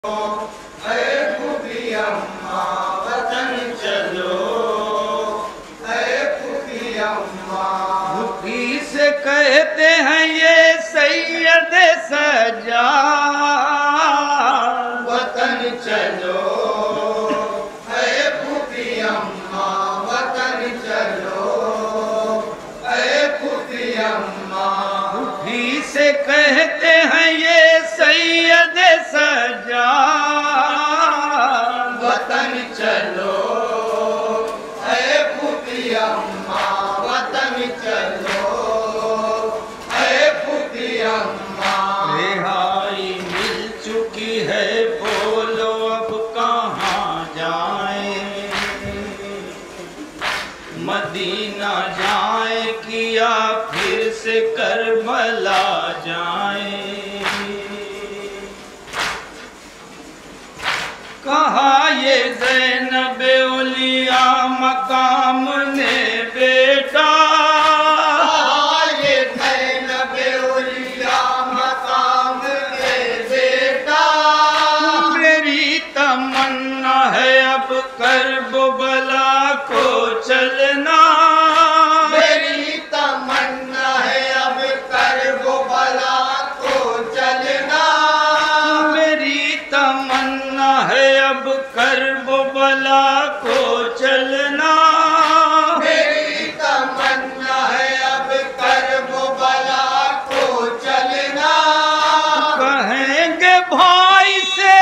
कहते हैं ये सैयद सजा वतन चलो, ऐ फूफी अम्मा वतन चलो, ऐ फूफी अम्मा। फूफी से कहते हैं ये सैयद सजा वतन चलो, ऐ फूफी अम्मा वतन चलो, रिहाई मिल चुकी है, बोलो अब कहाँ जाएं, मदीना जाए कि या फिर से करबला जाएं। कहा ये ज़ैनब औलिया मकाम ने बेटा, करबला को चलना, मेरी तमन्ना है अब करबला को चलना, मेरी तमन्ना है अब करबला को चलना, मेरी तमन्ना है अब करबला को चलना। कहेंगे भाई से,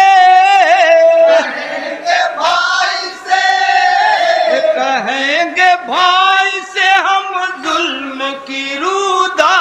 कहेंगे भाई से हम जुल्म की रूदा,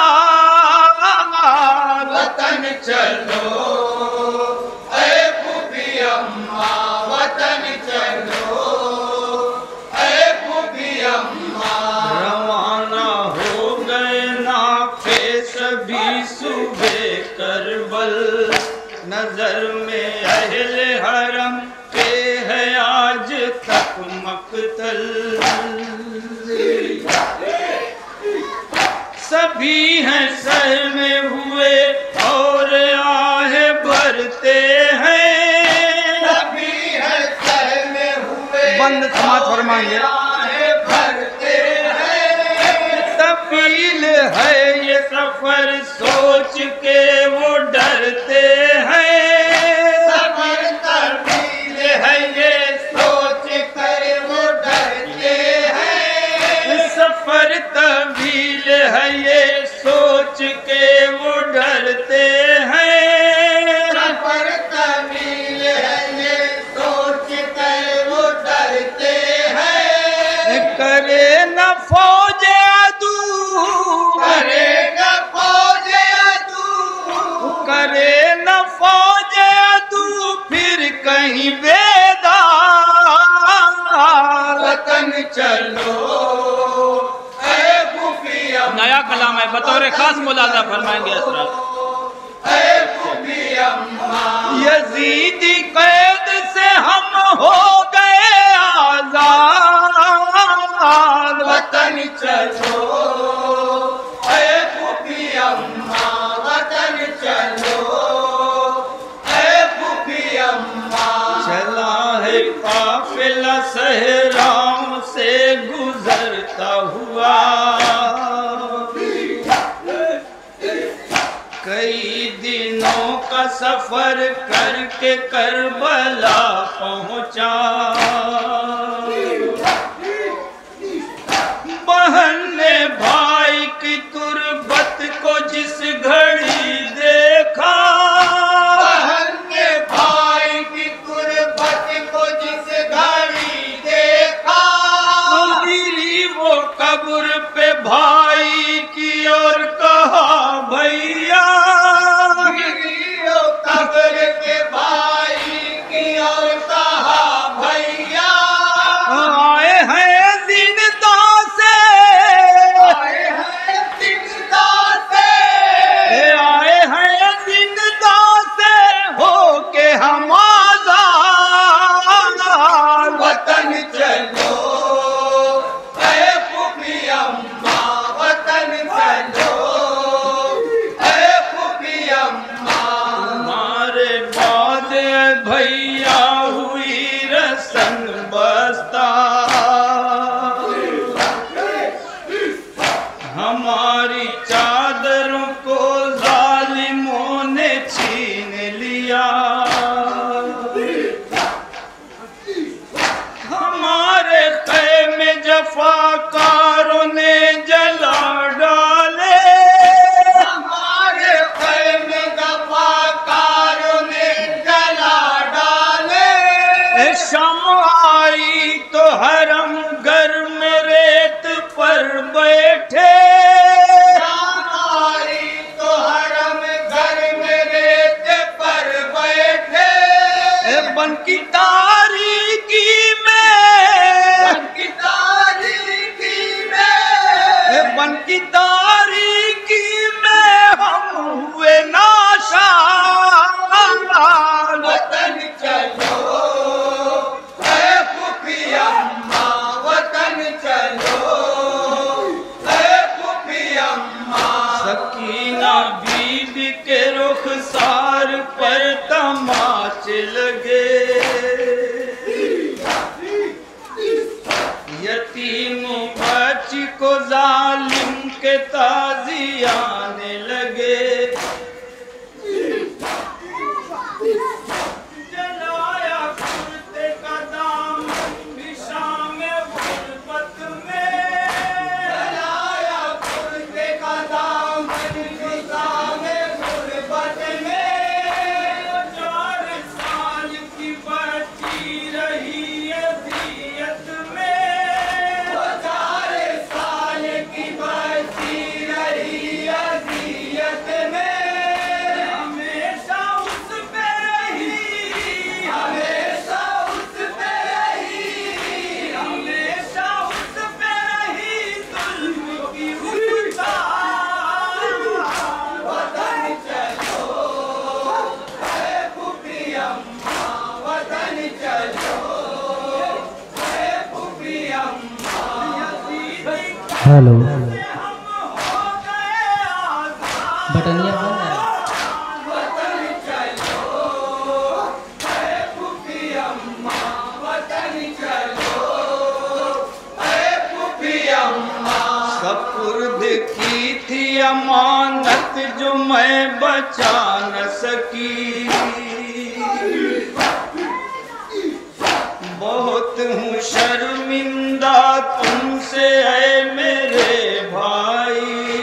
वतन चलो, ऐ फूफी अम्मा वतन चलो, ऐ फूफी अम्मा। रवाना हो गए नाफे सभी सुबह करबल, नजर में अहले हरम के है आज तक मकतल। सभी हैं सर में हुए और आहे भरते हैं, सभी हैं सर में हुए बंद समाज फरमाएंगे भरते हैं। तफील है ये सफर सोच के वो डरते हैं, सफर तफील है ये सोच कर वो डरते हैं, सफर तफील है ये सोच के वो डरते हैं, सफर तफील है ये सोच कर वो डरते हैं। करे न फौज अदू, करे न फौज अदू, करे न फौज अदू फिर कहीं बेदार, वतन चलो, ऐ फूफी अम्मा। नया कलाम है, बतौर खास मुलाजा फरमाएंगे हज़रात। ऐ फूफी अम्मा यजीदी कैद से हम हो गए आजाद, वतन चलो, ऐ फूफी अम्मा वतन चलो, ऐ फूफी अम्मा। चला है काफिला सहराओं से गुजरता हुआ, कई दिनों का सफर करके करबला पहुंचा। बहन ने भाई की तुरबत को जिस घड़ी देखा, बहन ने भाई की तुरबत को जिस घड़ी देखा, गिरी वो कब्र पे भाई की और कहा भैया, गिरी वो कब्र पे भाई की और कहा भैया। भैया हुई रसन बस्ता, हमारी चादरों को जालिमों ने छीन लिया, हमारे ख़ैमे जफाकारों ने जला डाले, हमारे ख़ैमे जफाकारों ने जला डाले। शम्स आई तो हरम घर में रेत पर बैठे, शम्स आई तो हरम घर में रेत पर बैठे। बन की तारीकी बन की तारीकी में हम हुए नाशाद। वतन चलो ऐ फूफी अम्मा, वतन चलो ऐ फूफी अम्मा। सकीना बीबी के रुखसार पर तमाचे लगे, यतीम बच्ची को जालिम के ताज़ियाने लगे, जलाया कुर्ते का दामन भी शाम गुर्बत में, जलाया कुर्ते का दामन भी शाम गुर्बत में। 4 साल की बच्ची रही अज़ियत में, हेलो बटनिया बंद है। सपुर्द की थी अमानत जो मैं बचा न सकी, बहुत हूँ शर्मिंदा तुमसे ऐ मेरे भाई।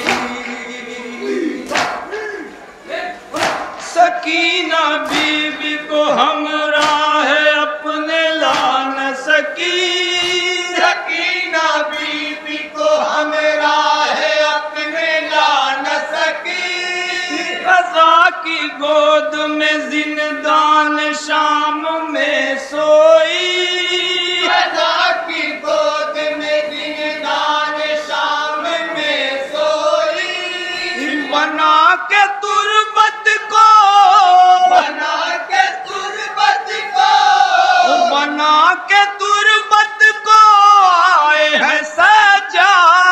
सकीना बीबी को हमराह अपने ला न सकी, सकीना बीबी को हमराह अपने ला न सकी। रज़ा की गोद में जिंदान शाम में सोई, रज़ा की गोद में जिंदान शाम में सोई। बना के तुरबत को, बना के तुरबत को, बना के तुरबत को आए हैं सजा।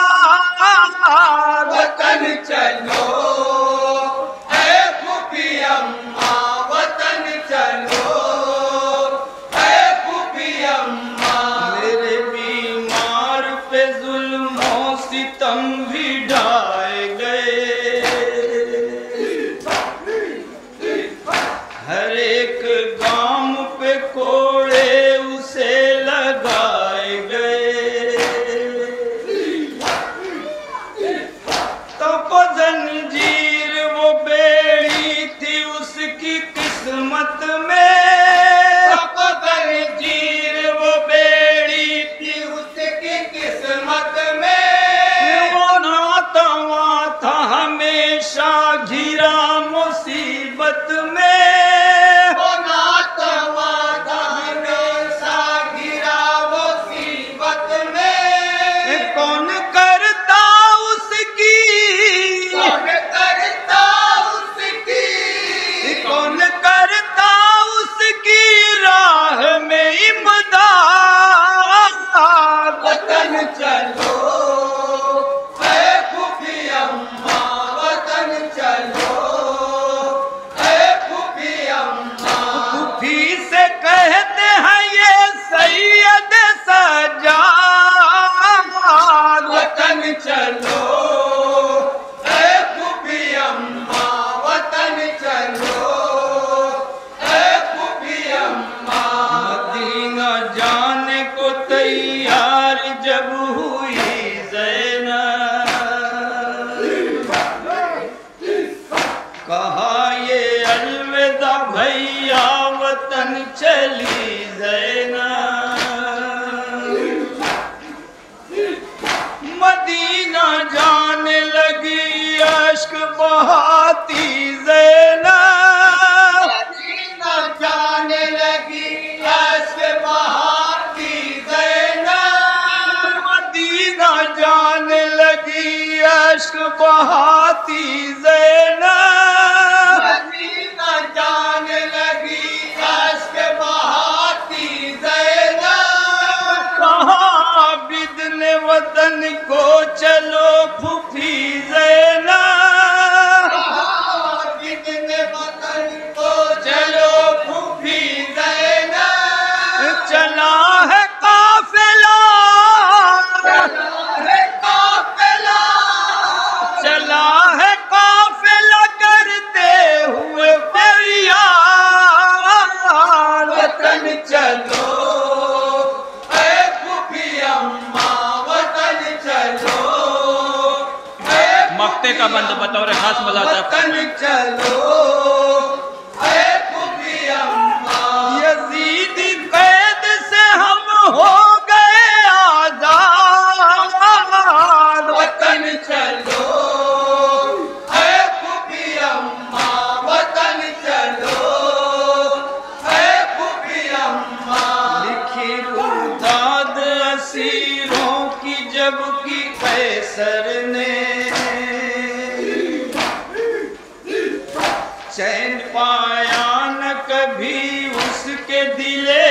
वतन चलो ऐ फूफी अम्मा, वतन चलो ऐ फूफी अम्मा। मेरे बीमार पे जुल्मों सितम भी ढाए गए, हर एक गांव पे कोड़े उसे कहते हैं ये सैयद सज्जाद। वतन चलो ऐ फूफी अम्मा, वतन चलो ऐ फूफी अम्मा। मदीना जाने को तैयार जब हुई ज़ैनब, कहा ये अलविदा भैया वतन चली ज़ैनब। मदीना जाने लगी अश्क बहाती ज़ैनब, मदीना जाने लगी अश्क बहाती ज़ैनब। मदीना जाने लगी अश्क बहाती ज़ैनब, मदीना जाने लगी अश्क बहाती ज़ैनब। कहाँ बिदने वतन को चलो फूफी ज़ैनब, कहाँ बिदने वतन को चलो फूफी ज़ैनब। चला है काफिला, चला है काफिला, चला है काफिला करते हुए फरियाद। वतन चलो ऐ फूफी अम्मा, वतन चलो। मक्ते का बंद बतौर खास मुलाज़ा, वतन चलो ऐ फूफी अम्मा। यजीदी कैद से हम हो गए आजाद। वतन चलो ऐ फूफी अम्मा, वतन चलो ऐ फूफी अम्मा। लिखी रुदाद असीरों की जब की कैसर ने, चैन पाया न कभी उसके दिले